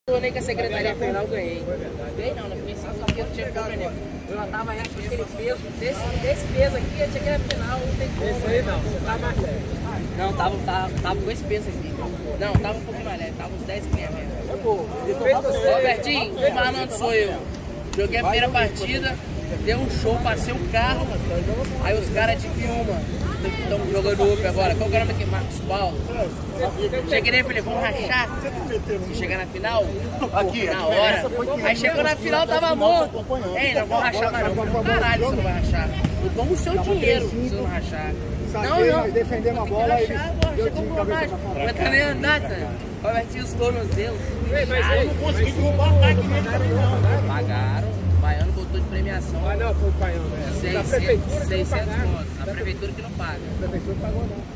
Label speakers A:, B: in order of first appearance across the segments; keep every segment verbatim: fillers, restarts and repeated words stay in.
A: Eu nem que a secretaria final eu ganhei. Ganhei não, na comissão que eu tinha problema. Eu já tava aí com aquele peso, desse, desse peso aqui, eu cheguei na final, não tem como.
B: Esse aí não, você tá mais leve.
A: Não, tava, tava, tava com esse peso aqui. Não, tava um pouco mais leve, tava uns dez quilos mesmo. Robertinho, o malandro sou eu. Joguei a primeira partida, deu um show, passei um carro, aí os caras de Piuma estão jogando up agora. Qual que é o nome aqui? Marcos Paulo. Cheguei nele e falei, vamos rachar. Se chegar na final, aqui, na hora. Aí chegou na final, tava morto. Ei, não vou rachar mais não. Falei, caralho, você não vai rachar. Eu tomo o seu dinheiro se eu não rachar. Não, não.
C: Defender uma bola aí.
A: Chegou por baixo. Não vai nem andar, cara. Robertinho os tornozelos.
B: Mas eu não consegui derrubar o ataque nele também não.
A: Pagaram. O Baiano botou de premiação.
B: Mas não, foi o Baiano, né? Da prefeitura
A: seiscentos contos. A prefeitura que não paga.
B: A prefeitura pagou não.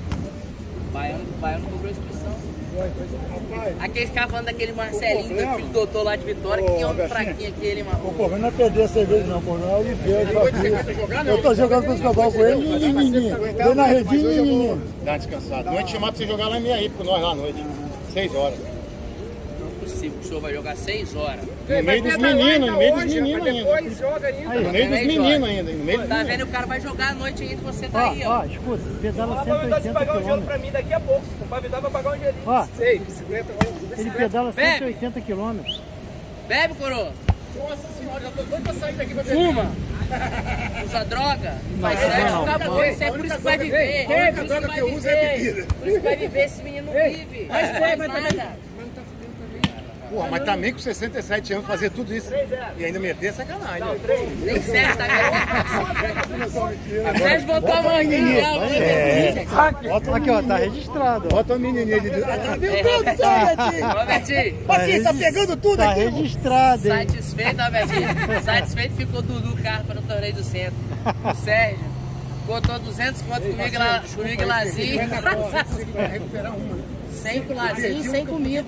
A: O Baiano, o Baiano cobrou inscrição.
B: Foi, foi. Rapaz.
A: Aqueles caras falando daquele Marcelinho, do filho do doutor lá de Vitória, que é um fraquinho aquele, mano.
C: O problema não é perder a cerveja não, pô. Não é o Oliveira. Eu tô jogando com os cavalos com ele, nininho. Dei na redinha, nininho.
D: Dá descansado. Noite chamar pra você jogar lá em Miaí com nós lá à noite. Seis horas.
A: Não é possível, o senhor vai jogar seis horas.
D: No meio dos meninos, no meio dos meninos ainda.
B: Depois joga ainda.
D: No meio dos meninos ainda. No meio dos
A: Tá
D: meninos.
A: vendo? O cara vai jogar à noite ainda e você tá aí,
C: Ó,
A: ó.
C: ó, escuta, pedala
B: O
C: cento e
B: Pavidal se
C: oitenta
B: pagar um gelo
C: quilômetros.
B: pra mim daqui a pouco. O Pavidal vai pagar um gelinho.
C: Ó.
B: Sei, bicicleta.
C: Ele pedala cento e oitenta quilômetros.
A: Bebe, coroa.
B: Nossa senhora, já tô doido pra sair daqui pra
A: Fuma. Usa droga. Faz sexo, acabou. Isso é por isso que vai viver.
B: A única
A: Por isso
B: droga
A: vai
B: que eu uso é
A: viver.
B: bebida.
A: Por isso que vai viver, esse menino não vive.
B: Mas
A: Não
B: foi,
A: faz
B: mas também-
A: nada.
D: Porra, mas também com sessenta e sete anos fazer tudo isso e ainda meter é sacanagem. Né?
A: Nem Sérgio tá ganhando. Sérgio botou a mão aqui.
D: É.
C: Aqui, ó, tá registrado. Ó.
D: Bota a menininha de Deus. Ah, tá vendo
A: É.
D: tudo, seu Betinho?
A: Robertinho,
D: Betinho, tá pegando tudo
C: Tá
D: aqui.
C: registrado, hein?
A: satisfeito, Robertinho? Satisfeito ficou Dudu Carpa no torneio do centro. O Sérgio botou duzentos conto comigo lá, comigo e Lazinho.
D: Recuperar uma.
A: cem com Lazinho e cem comigo.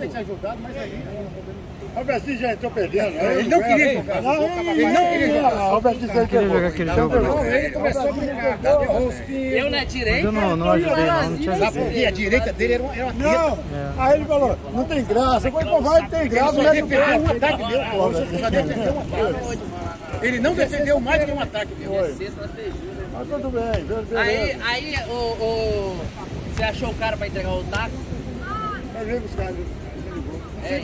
C: Robertinho já entrou perdendo.
D: Ele não queria jogar.
C: Não, ele não queria jogar. Robertinho já queria jogar aquele jogo.
B: Ele começou a brincar, derrubou os pinhos.
A: Eu não atirei.
C: Eu não, não ajudei, não. Não tinha
D: Sabe por quê? A direita dele era uma, era uma teta.
C: Não, aí ele falou, não tem graça. Eu falei, pô, vai, tem graça.
D: Ele só
C: Não é
D: defendeu um
C: que
D: ataque meu. Só defendeu um ataque. Ele não defendeu mais do que um ataque meu.
A: Sexta na feijura.
C: Mas tudo bem, beleza.
A: Aí, aí o, o, você achou o cara pra entregar o taco?
C: Mas vem buscar, ele ligou.
A: É.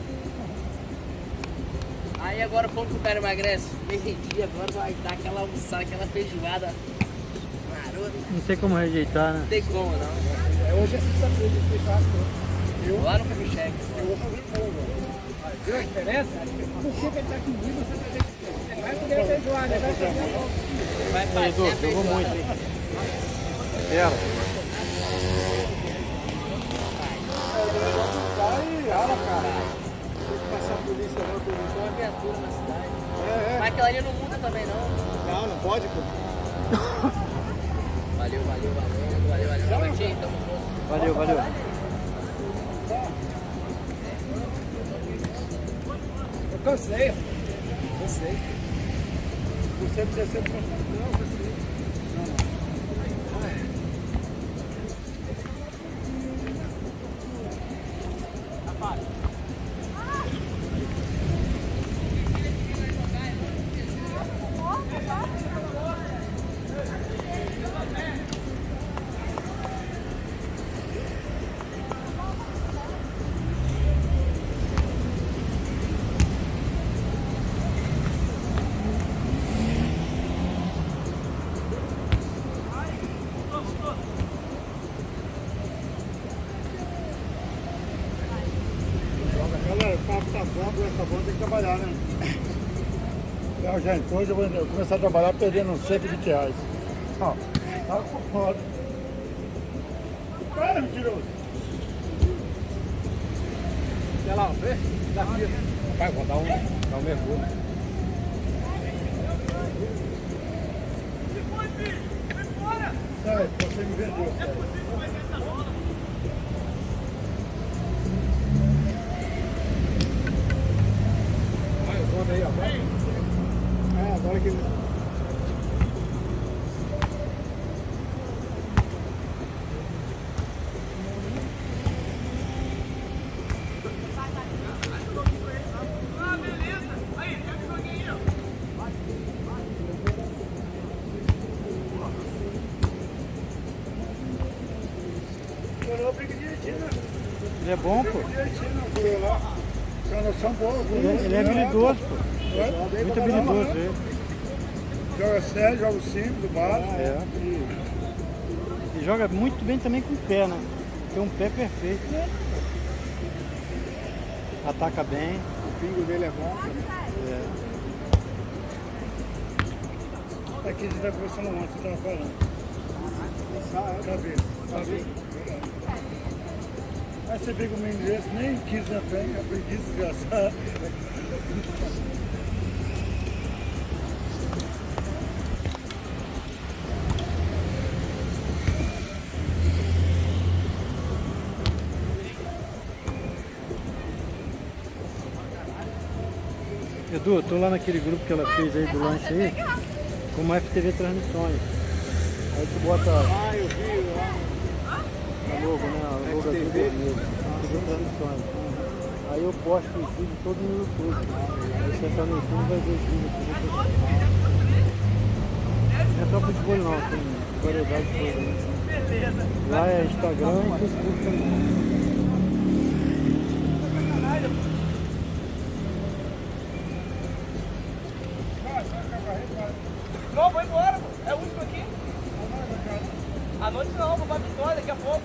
A: Aí agora como que o cara emagrece? Meio-dia, agora vai dar aquela almoçada, aquela feijoada marota.
C: Não tem como rejeitar, né?
A: Não tem como não.
B: Hoje é sexta-feira, de fechar as coisas.
A: Lá no Cabicheque.
B: Eu vou fazer fogo. Viu a diferença? Por que ele tá aqui comigo? Você vai ter que vai poder feijoada, né? Vai fazer.
A: Vai fazer a feijoada.
C: Ela.
B: Aí, ala, caralho. Tem que passar a polícia lá,
A: Tem uma viatura na cidade.
B: É, é.
A: Mas aquela ali não muda também não.
B: Não, não pode, pô.
A: Valeu, valeu, valeu. Valeu, valeu. Robertinho, tamo junto.
C: Valeu, valeu.
B: Eu cansei. Cansei.
C: Você me decepcionou.
B: Não, cansei.
C: Galera, o papo tá bom, com essa banda tem que trabalhar, né? Eu já entrou, já vou começar a trabalhar perdendo uns cento e vinte reais. Ó, tá com foda. Para, mentiroso!
B: Olha lá, vê? Desafio. Rapaz, vou dar um, dar um mergulho.
C: Sai, você me vendeu. Sai.
B: Vai, o conta aí, ó.
C: É, agora que... coroa briga direitinho, né?
E: Ele é bom, pô.
C: Direitinho na coroa lá. Tem uma noção boa.
E: Ele, é- ele é habilidoso, pô.
C: É?
E: Muito habilidoso ele.
C: Joga sério, joga simples, baixo.
E: É. Ele joga muito bem também com o pé, né? Tem um pé perfeito. Ataca bem.
C: O pingo dele é bom.
E: É.
C: Aqui a gente tá conversando ontem, você tava falando. Cabeça. Cabeça. Aí você pega o meu inglês, nem quis na frente, aprendi desgraçado.
E: Edu, eu tô lá naquele grupo que ela fez aí do lanche aí, como F T V Transmissões. Aí tu bota
B: Ah, eu vi lá.
E: a logo, né? A logo azul vermelho. F T V Transmissões. Aí eu posto os vídeos todos no YouTube. Aí você entrar no YouTube vai ver os vídeos. Não é só futebol não, tem variedade de coisa. Né? Lá é Instagram e Facebook também.
A: Não, vou embora, pô. É o último aqui. À noite não, vou pra Vitória daqui a pouco.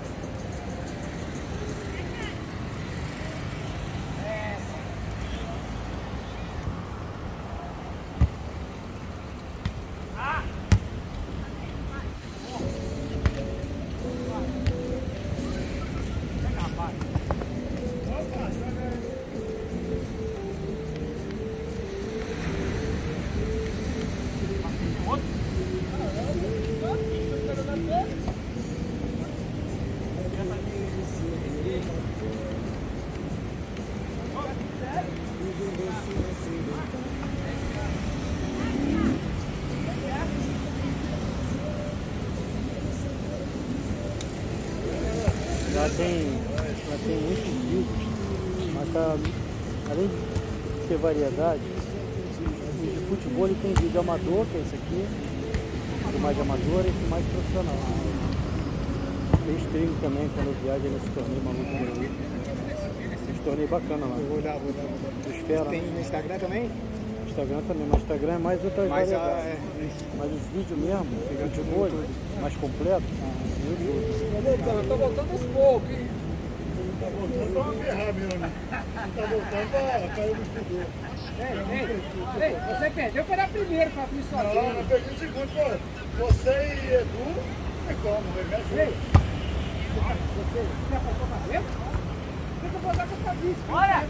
E: Lá tem, lá tem muitos vídeos, mas tá, além de ter variedade, de futebol ele tem vídeo amador, que é esse aqui, o mais amador e esse mais profissional. Tem stream também, quando eu viajo nesse torneio maluco aí. Esse torneio bacana lá.
B: Vou dar, vou dar, vou dar.
E: Esfera.
B: Tem no Instagram também?
E: Instagram também, mas Instagram é mais outras
B: Mas, ah,
E: variedades.
B: é, isso.
E: Mas os vídeos mesmo, futebol, mais completo, no YouTube.
B: Tô voltando, tô voltando aos poucos, hein?
C: Tá voltando pra uma ferrar mesmo, né? Tá voltando pra cair no estudor.
B: Ei, ei, ei, você perdeu para primeiro para abrir
C: Não,
B: sozinho.
C: eu perdi o segundo, pô. Você e Edu, não tem como, velho.
B: Ei, você já passou para dentro? Tem que botar com a cabeça.
A: Olha!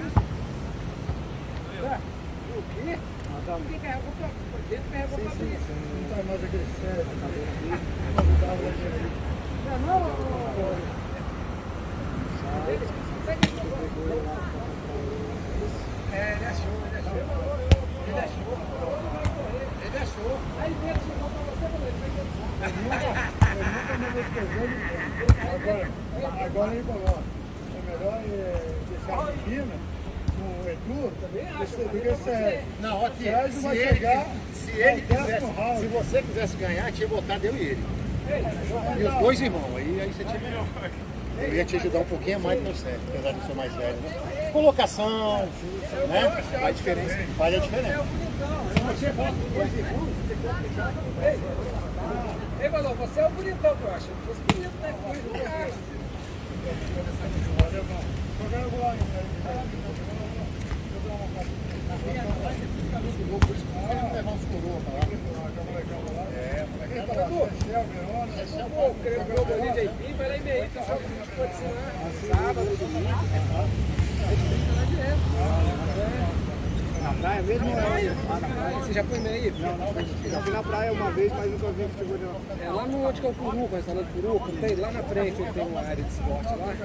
B: O quê? Quem carregou pra dentro, carregou pra dentro.
C: Não tá mais aquele sério.
B: Não, não. É, ele achou, ele achou. Ele achou. Ele achou. Aí dentro chegou pra você,
C: Eu nunca me despejei. Agora, agora aí, ó, é melhor é, deixar a menina com o Edu do que você.
D: Não, aqui,
C: Sérgio
D: se
C: vai
D: ele,
C: chegar
D: se ele
C: ao décimo
D: quisesse,
C: round.
D: se você quisesse ganhar, tinha botado eu e ele. E os dois irmãos, aí, aí você tinha. Eu ia te ajudar um pouquinho mais que você, apesar de ser mais velho. Né? Colocação, né? Faz a diferença. Faz a diferença.
B: Você bota dois irmãos, você pode deixar. Ei, Valor, você é o bonitão que eu acho. Você é bonito, né?
D: Levar uns coroa pra lá. É,
B: Pô, querendo ver o Bolívia de Aipim, vai lá em meio, que joga pode ser lá. Sábado, domingo. A gente tem que estar lá direto.
F: Na praia mesmo?
B: Na praia. Ah, na praia. Você já foi meio?
F: Não, não. Eu já fui na praia uma vez, mas nunca vi futebol não.
B: É lá no onde que é o Puru, o restaurante Puru, que tem lá na frente, tem uma área de esporte lá.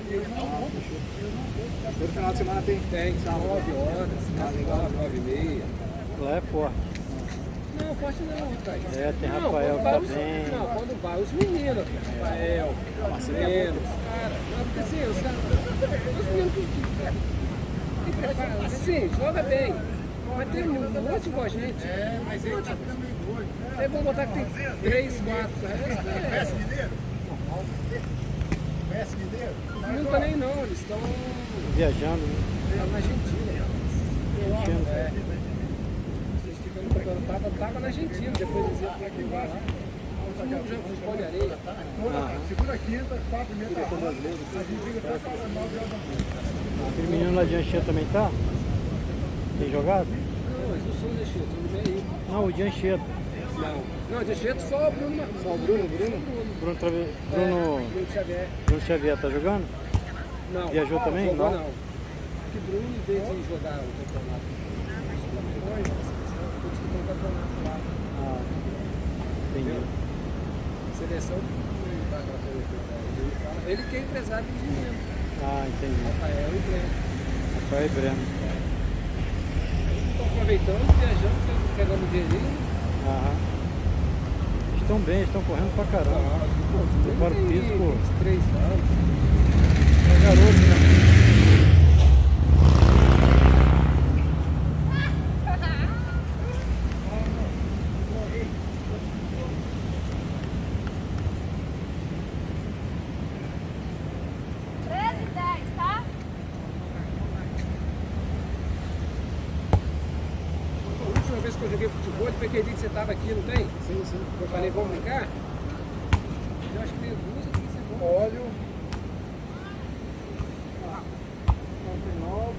F: Todo final de semana tem.
B: Tem, nove horas, nove, nove e meia.
E: Lá é forte.
B: Não, forte não, rapaz.
E: É, tem
B: Não,
E: Rafael
B: quando
E: que
B: vai
E: tá
B: os-
E: bem.
B: Não, quando vai os meninos, Rafael, Marcelo, os caras. Não, porque assim, os caras. Os meninos que. que preparam, assim, joga bem. Mas tem um monte igual a gente.
C: É, mas ele tá ficando meio doido.
B: É bom botar que tem três, quatro.
C: Conhece mineiro? Conhece
B: não estão nem não, eles estão
E: viajando, né?
B: na Argentina.
E: Argentina.
B: É. Vocês ficam no campeonato, tava, tava na Argentina, depois eles iam para aqui lá. Todo mundo joga futebol de areia.
C: Toda segunda, quinta, quatro e meia da tarde. A gente liga até para nove horas da manhã.
E: Aquele menino lá de Anchieta também tá? Tem jogado?
B: Não, eles não são de Anchieta, não vem aí.
E: Não, o de Anchieta.
B: Não, não, de Anchieta só o Bruno Marcos. Só o Bruno, Bruno?
E: Bruno, Trave... Bruno...
B: É, Bruno Xavier.
E: Bruno Xavier tá jogando?
B: Não.
E: Viajou também?
B: Jogou
E: Não.
B: não. Porque Bruno, em vez de jogar o campeonato, eu disputou o campeonato lá.
E: Ah, entendi.
B: Seleção, ele que é empresário dos meninos.
E: Ah, entendi.
B: Rafael e Breno.
E: Rafael e Breno.
B: Estão aproveitando, viajando, pegando dinheirinho.
E: Aham. Estão bem, estão correndo pra caramba. Preparo físico.
B: três anos.
E: É garoto, né?
B: Que eu joguei futebol, foi aquele dia que você estava aqui, não tem? Sim, sim. Eu falei, vamos brincar? Eu acho que tem duas aqui, você é bom.
C: Óleo. nove,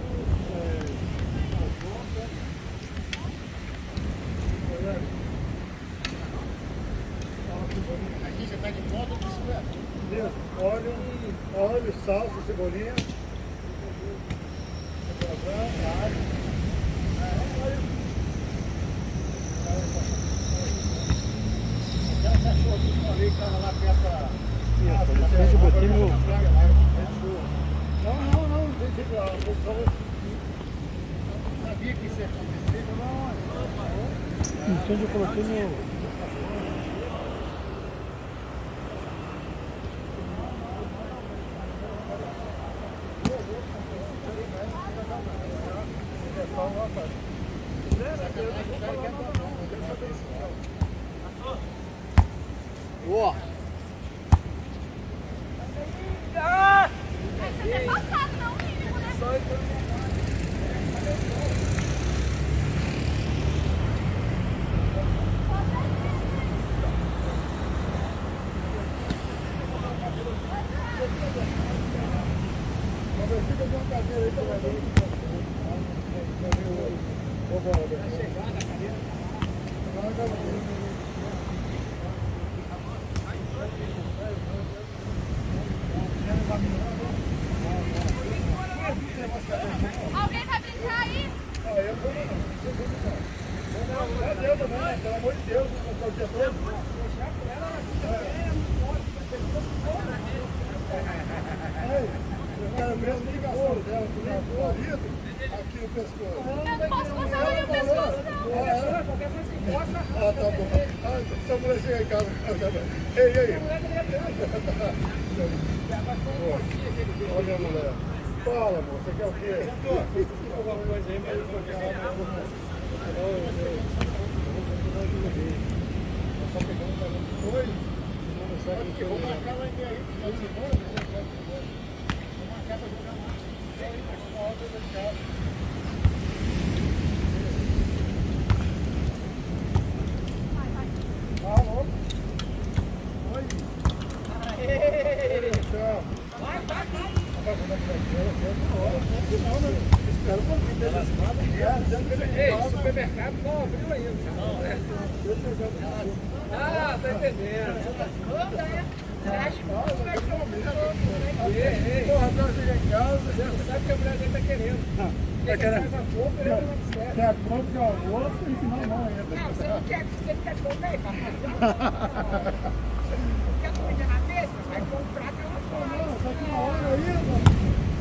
D: Aqui você está de moto ou de bicicleta?
C: Óleo, óleo, salsa, cebolinha.
D: Aquela cachorra que eu falei que estava lá perto da...
E: Eu botei meu...
C: Não, não, não, deixa eu lá.
D: Sabia que isso ia acontecer, não.
E: Incêndio eu coloquei meu...
A: Boa!
G: Você tem passado, não, mínimo, né?
C: Mas eu fico com uma cadeira aí também. Vai chegar na cadeira? Não, não, não.
G: Alguém vai brincar aí?
C: Ah, eu vou não. Não, não é Deus também, pelo amor de Deus, não está o dia todo. Eu quero ver a ligação dela com o meu marido aqui no pescoço.
G: Eu não posso passar no meu pescoço, não.
C: Ah, é? Ah, tá bom. Ah, essa mulher chega em casa. Ei, ei. Olha a mulher. Fala, amor, você quer o quê? Alguma coisa aí, mas eu vou querer. Oi? Vou marcar lá em aí, final de semana. Vou marcar pra jogar lá. Uma hora de casa. Alô? Oi? Aê! Tchau. Vai, vai, vai. Espero que eu tenha as
B: Ei, supermercado não abriu ainda. Ah, tá entendendo.
C: Porra, pra chegar em casa.
B: Sabe que a mulher dele tá querendo.
C: Tá querendo? Quer compra, quer almoço e que não, não ainda.
H: Não, você não quer, você não quer comer, papai? Quer comida na mesa? Vai comprar pela fora.
C: Não, só que na hora aí, mano.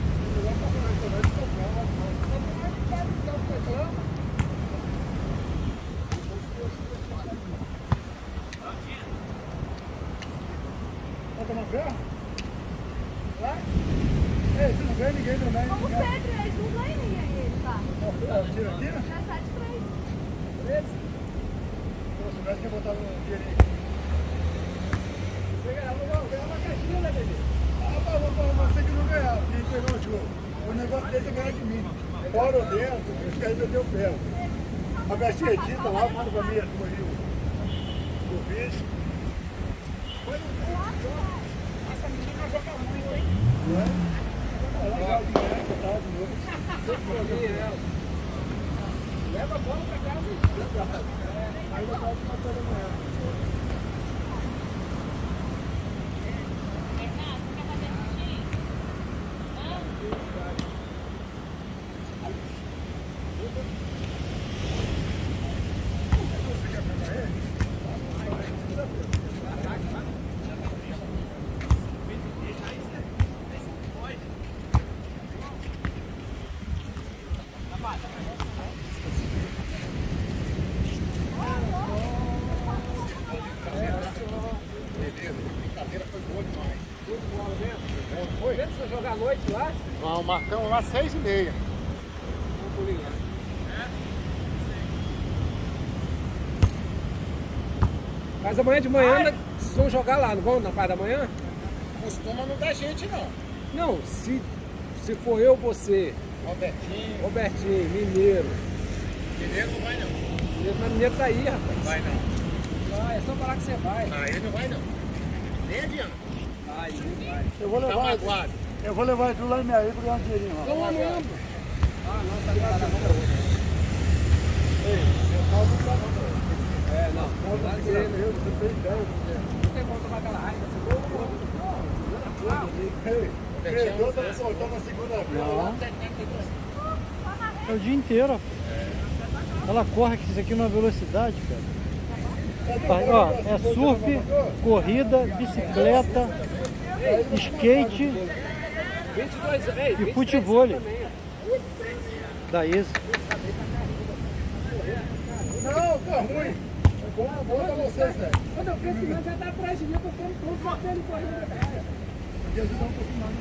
C: Vai tomar ferro? Vai? Ei, você não ganha ninguém também.
G: Como sempre, eles não ganham ninguém, eles, tá?
C: Tira aqui, né?
G: Já sete três.
C: Beleza? Se tivesse que botar um dinheirinho aqui. Você ganhava, não ganhava uma caixinha, né, bebê? Ah, mas você que não ganhava. atrás de mim. Fora ou dentro, os caras meteu o pé. A Mercedita lá, manda pra mim, foi o, o bicho.
H: Essa menina joga muito, hein?
C: Não é? Ela joga direto, tá? De novo.
B: Leva a bola pra casa e
C: Aí eu tava de café da manhã.
B: Você jogar à noite lá?
D: Não, marcamos lá seis e meia.
B: Mas amanhã de manhã né, vocês vão jogar lá, não vão? Na parte da manhã?
D: Costuma não dar gente, não.
B: Não, se, se for eu, você,
D: Robertinho.
B: Robertinho, Mineiro.
D: Mineiro não vai, não.
B: Mineiro, mas Mineiro tá aí, rapaz.
D: Vai, não.
B: Vai, é só falar que você vai.
D: Ah, ele não vai, não. Nem adianta.
B: Vai, ele vai.
C: Eu vou
D: Tá
C: levar,
D: magoado.
C: eu vou levar tudo lá em minha aí pra ganhar um dinheirinho lá.
B: Então vamos lá. Ah, não, tá ligado na mão. É, não. Não vai dizer, né? Não tem como tomar aquela raiva.
C: Perdeu, tá soltando na segunda-feira.
E: É o dia inteiro. Ela corre isso aqui numa velocidade, cara. Ó, é surf, corrida, bicicleta, skate
B: vinte e dois, ei,
E: e futebol da Isa.
C: Não, tá ruim. É bom, é bom pra vocês, velho.
B: Quando eu penso que não já tá atrás de mim, porque eu tô batendo correndo atrás.
C: Porque ajudar um pouquinho mais.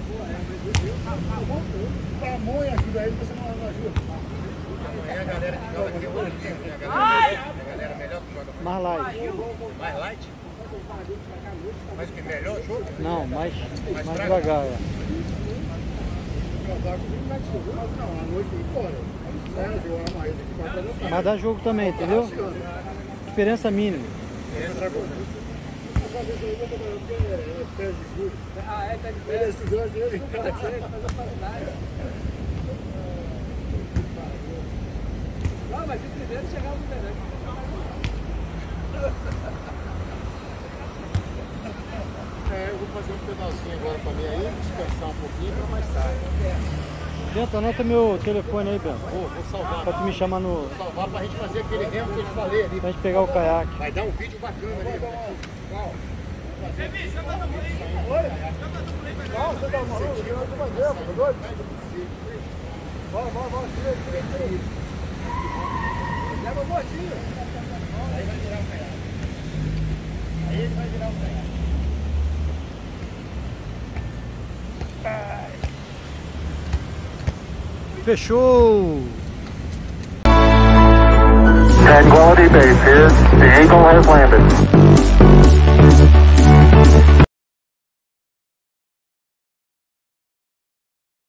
C: O tamanho ajuda ele, você não ajuda.
D: Amanhã a galera que joga aqui hoje, a galera, a galera melhor que joga
E: Mais light.
D: mais light. Mas o que melhor o jogo?
E: Não, mais, mais devagar. É.
C: Não, à noite tem fora.
E: Mas dá jogo também, entendeu? Diferença mínima.
B: Ah, é, tá de
C: Ele é estudante dele.
B: Não, mas de primeiro chegava no verão.
D: É, eu vou fazer um pedalzinho agora pra mim aí, descansar um pouquinho pra mais tarde.
E: Bento, anota meu telefone aí, Bento.
D: Vou, vou salvar.
E: Pra tu me chamar no...
D: Vou salvar pra gente fazer aquele remo que eu te falei ali.
E: Pra gente pegar o caiaque.
D: Vai dar um vídeo bacana ali.
C: Nossa, tá maluco? Eu não tô fazendo, tá doido? Bora, bora, bora, tira, tira, tira.
B: Leva o botinho.
D: Aí vai virar um caiaque. Aí ele vai virar um caiaque.
E: Fechou!
I: Tranquility Base here. The Eagle has landed.